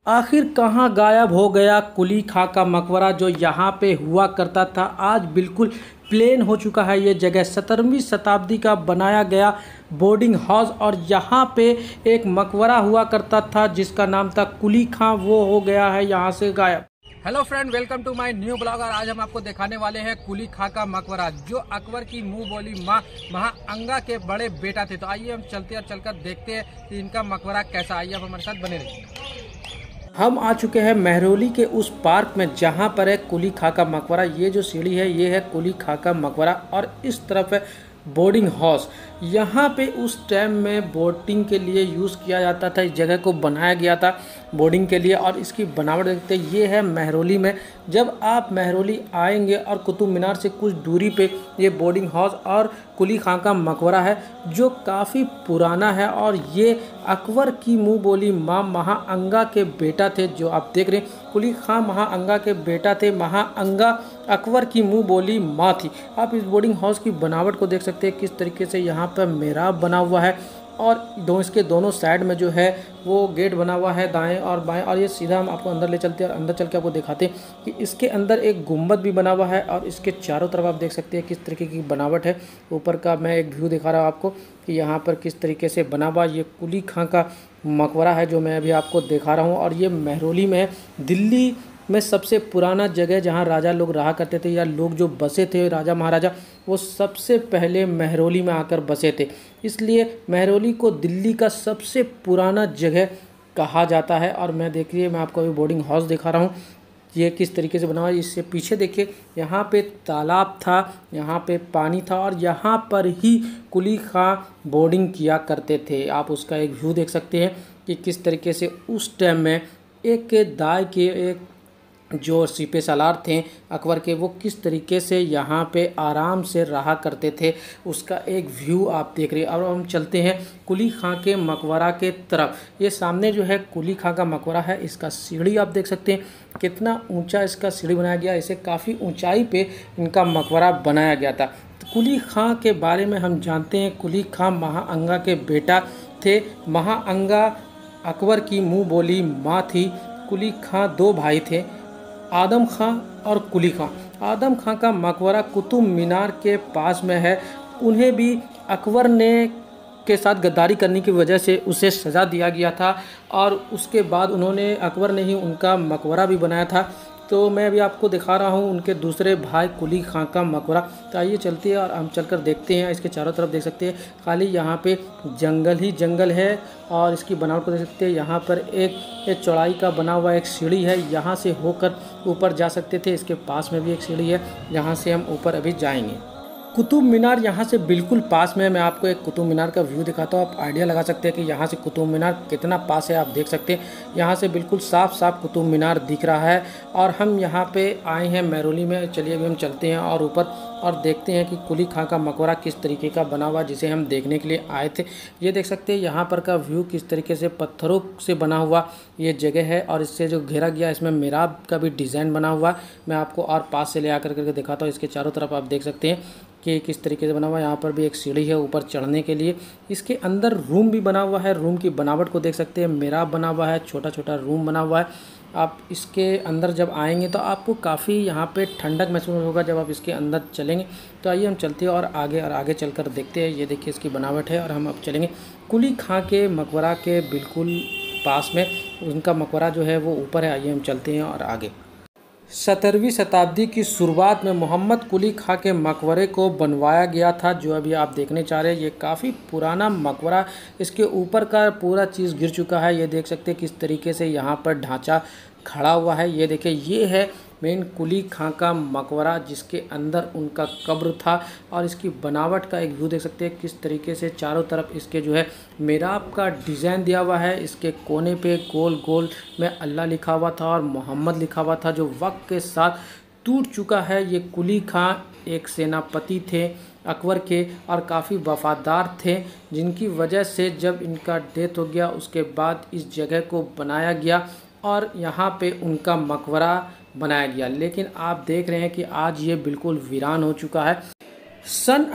आखिर कहाँ गायब हो गया कुली खां का मकबरा जो यहाँ पे हुआ करता था। आज बिल्कुल प्लेन हो चुका है ये जगह। 17वीं शताब्दी का बनाया गया बोर्डिंग हाउस और यहाँ पे एक मकबरा हुआ करता था जिसका नाम था कुली खां, वो हो गया है यहाँ से गायब। Hello friend, welcome to my new blog. और आज हम आपको दिखाने वाले हैं कुली खां का मकबरा जो अकबर की मुंह बोली माँ महाअंगा के बड़े बेटा थे। तो आइए हम चलते और चलकर देखते हैं कि इनका मकबरा कैसा। आइए आप हमारे साथ बने रहिए। हम आ चुके हैं महरौली के उस पार्क में जहाँ पर है कुली खां का मकबरा। ये जो सीढ़ी है ये है कुली खां का मकबरा और इस तरफ है बोर्डिंग हाउस। यहाँ पे उस टाइम में बोटिंग के लिए यूज़ किया जाता था। इस जगह को बनाया गया था बोर्डिंग के लिए और इसकी बनावट देखते हैं। ये है महरौली में। जब आप महरौली आएंगे और कुतुब मीनार से कुछ दूरी पे ये बोर्डिंग हाउस और कुली खां का मकबरा है जो काफ़ी पुराना है। और ये अकबर की मुँह बोली माँ महाअंगा के बेटा थे। जो आप देख रहे हैं कुली खां महाअंगा के बेटा थे। महाअंगा अकबर की मुँह बोली माँ थी। आप इस बोर्डिंग हाउस की बनावट को देख सकते हैं किस तरीके से यहाँ पर मेहराब बना हुआ है और इसके दोनों साइड में जो है वो गेट बना हुआ है दाएं और बाएं। और ये सीधा हम आपको अंदर ले चलते हैं और अंदर चल के आपको दिखाते हैं कि इसके अंदर एक गुंबद भी बना हुआ है और इसके चारों तरफ आप देख सकते हैं किस तरीके की बनावट है। ऊपर का मैं एक व्यू दिखा रहा हूँ आपको कि यहाँ पर किस तरीके से बना हुआ ये कुली खां का मकबरा है जो मैं अभी आपको दिखा रहा हूँ। और ये महरौली में है। दिल्ली में सबसे पुराना जगह जहाँ राजा लोग रहा करते थे या लोग जो बसे थे राजा महाराजा, वो सबसे पहले महरौली में आकर बसे थे। इसलिए महरौली को दिल्ली का सबसे पुराना जगह कहा जाता है। और मैं देखिए मैं आपको अभी बोर्डिंग हाउस दिखा रहा हूँ ये किस तरीके से बना हुआ है। इससे पीछे देखिए यहाँ पे तालाब था, यहाँ पे पानी था और यहाँ पर ही कुली खां बोर्डिंग किया करते थे। आप उसका एक व्यू देख सकते हैं कि किस तरीके से उस टाइम में एक दाई के एक जो सिपे सालार थे अकबर के, वो किस तरीके से यहाँ पे आराम से रहा करते थे उसका एक व्यू आप देख रहे हैं। अब हम चलते हैं कुली खां के मकबरा के तरफ। ये सामने जो है कुली खां का मकबरा है। इसका सीढ़ी आप देख सकते हैं कितना ऊंचा इसका सीढ़ी बनाया गया। इसे काफ़ी ऊंचाई पे इनका मकबरा बनाया गया था। तो कुली खां के बारे में हम जानते हैं कुली खां महाअंगा के बेटा थे। महाअंगा अकबर की मुँह बोली माँ थी। कुली खां दो भाई थे, आदम खां और कुली खां। आदम खां का मकबरा कुतुब मीनार के पास में है। उन्हें भी अकबर ने के साथ गद्दारी करने की वजह से उसे सज़ा दिया गया था और उसके बाद उन्होंने अकबर ने ही उनका मकबरा भी बनाया था। तो मैं अभी आपको दिखा रहा हूँ उनके दूसरे भाई कुली खां का मकबरा। तो आइए चलते हैं और हम चलकर देखते हैं। इसके चारों तरफ देख सकते हैं खाली यहाँ पे जंगल ही जंगल है और इसकी बनावट को देख सकते हैं। यहाँ पर एक चौड़ाई का बना हुआ एक सीढ़ी है, यहाँ से होकर ऊपर जा सकते थे। इसके पास में भी एक सीढ़ी है जहाँ से हम ऊपर अभी जाएंगे। कुतुब मीनार यहाँ से बिल्कुल पास में है। मैं आपको एक कुतुब मीनार का व्यू दिखाता हूँ। आप आइडिया लगा सकते हैं कि यहाँ से कुतुब मीनार कितना पास है। आप देख सकते हैं यहाँ से बिल्कुल साफ साफ कुतुब मीनार दिख रहा है। और हम यहाँ पे आए हैं महरौली में। चलिए अभी हम चलते हैं और ऊपर और देखते हैं कि कुली खां का मकबरा किस तरीके का बना हुआ जिसे हम देखने के लिए आए थे। ये देख सकते हैं यहाँ पर का व्यू किस तरीके से पत्थरों से बना हुआ ये जगह है और इससे जो घेरा गया इसमें मेहराब का भी डिज़ाइन बना हुआ। मैं आपको और पास से ले आकर करके दिखाता हूँ। इसके चारों तरफ आप देख सकते हैं कि किस तरीके से बना हुआ है। यहाँ पर भी एक सीढ़ी है ऊपर चढ़ने के लिए। इसके अंदर रूम भी बना हुआ है। रूम की बनावट को देख सकते हैं। मेहराब बना हुआ है, छोटा छोटा रूम बना हुआ है। आप इसके अंदर जब आएंगे तो आपको काफ़ी यहाँ पे ठंडक महसूस होगा जब आप इसके अंदर चलेंगे। तो आइए हम चलते हैं और आगे चलकर देखते हैं। ये देखिए इसकी बनावट है और हम अब चलेंगे कुली खां के मकबरा के बिल्कुल पास में। उनका मकबरा जो है वो ऊपर है। आइए हम चलते हैं और आगे। 17वीं शताब्दी की शुरुआत में मोहम्मद कुली खां के मकबरे को बनवाया गया था जो अभी आप देखने चाह रहे हैं। ये काफ़ी पुराना मकबरा, इसके ऊपर का पूरा चीज़ गिर चुका है। ये देख सकते हैं किस तरीके से यहाँ पर ढांचा खड़ा हुआ है। ये देखिए ये है मेन कुली खां का मकबरा जिसके अंदर उनका कब्र था। और इसकी बनावट का एक व्यू देख सकते हैं किस तरीके से चारों तरफ इसके जो है मेहराब का डिज़ाइन दिया हुआ है। इसके कोने पे गोल गोल में अल्लाह लिखा हुआ था और मोहम्मद लिखा हुआ था जो वक्त के साथ टूट चुका है। ये कुली खां एक सेनापति थे अकबर के और काफ़ी वफादार थे जिनकी वजह से जब इनका डेथ हो गया उसके बाद इस जगह को बनाया गया और यहाँ पे उनका मकबरा बनाया गया। लेकिन आप देख रहे हैं कि आज ये बिल्कुल वीरान हो चुका है। सन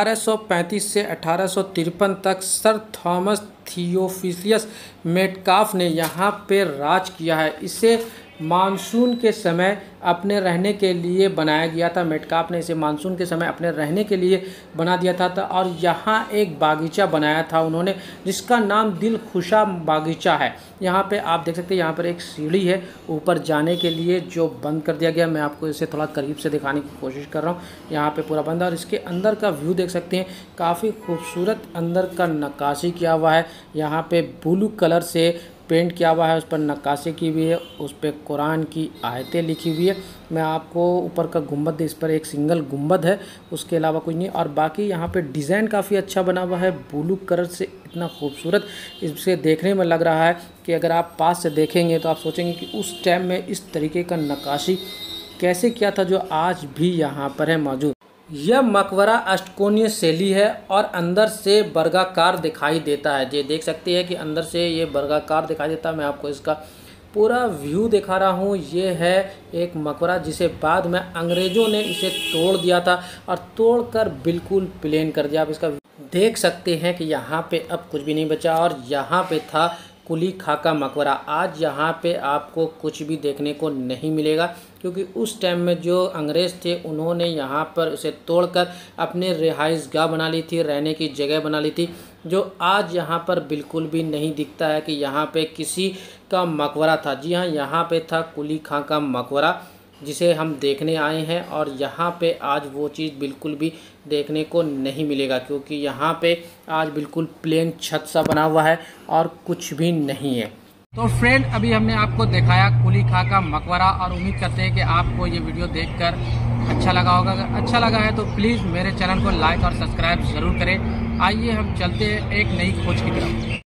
1835 से 1853 तक सर थॉमस थियोफिलियस मेटकाफ ने यहाँ पे राज किया है। इसे मानसून के समय अपने रहने के लिए बनाया गया था। मेटकाफ ने इसे मानसून के समय अपने रहने के लिए बना दिया था और यहाँ एक बागीचा बनाया था उन्होंने, जिसका नाम दिलखुशा बागीचा है। यहाँ पे आप देख सकते हैं, यहाँ पर एक सीढ़ी है ऊपर जाने के लिए जो बंद कर दिया गया। मैं आपको इसे थोड़ा करीब से दिखाने की कोशिश कर रहा हूँ। यहाँ पे पूरा बंद है और इसके अंदर का व्यू देख सकते हैं, काफ़ी खूबसूरत अंदर का नक्काशी किया हुआ है। यहाँ पे ब्लू कलर से पेंट किया हुआ है, उस पर नक्काशी की हुई है, उस पर कुरान की आयतें लिखी हुई है। मैं आपको ऊपर का गुंबद, इस पर एक सिंगल गुंबद है, उसके अलावा कुछ नहीं। और बाकी यहाँ पे डिज़ाइन काफ़ी अच्छा बना हुआ है, ब्लू कलर से इतना खूबसूरत इसे देखने में लग रहा है कि अगर आप पास से देखेंगे तो आप सोचेंगे कि उस टाइम में इस तरीके का नक्काशी कैसे किया था जो आज भी यहाँ पर है मौजूद। यह मकबरा अष्टकोणीय शैली है और अंदर से वर्गाकार दिखाई देता है। ये देख सकते हैं कि अंदर से ये वर्गाकार दिखाई देता है। मैं आपको इसका पूरा व्यू दिखा रहा हूँ। ये है एक मकबरा जिसे बाद में अंग्रेज़ों ने इसे तोड़ दिया था और तोड़कर बिल्कुल प्लेन कर दिया। आप इसका देख सकते हैं कि यहाँ पे अब कुछ भी नहीं बचा और यहाँ पे था कुली खाका मकबरा। आज यहाँ पे आपको कुछ भी देखने को नहीं मिलेगा, क्योंकि उस टाइम में जो अंग्रेज़ थे उन्होंने यहाँ पर उसे तोड़कर अपने रिहाइशगाह बना ली थी, रहने की जगह बना ली थी, जो आज यहाँ पर बिल्कुल भी नहीं दिखता है कि यहाँ पे किसी का मकबरा था। जी हाँ, यहाँ पे था कुली खां का मकबरा जिसे हम देखने आए हैं और यहाँ पे आज वो चीज़ बिल्कुल भी देखने को नहीं मिलेगा, क्योंकि यहाँ पे आज बिल्कुल प्लेन छत सा बना हुआ है और कुछ भी नहीं है। तो फ्रेंड, अभी हमने आपको दिखाया कुली खां का मकबरा और उम्मीद करते हैं कि आपको ये वीडियो देखकर अच्छा लगा होगा। अगर अच्छा लगा है तो प्लीज़ मेरे चैनल को लाइक और सब्सक्राइब ज़रूर करें। आइए हम चलते हैं एक नई खोज की तरफ।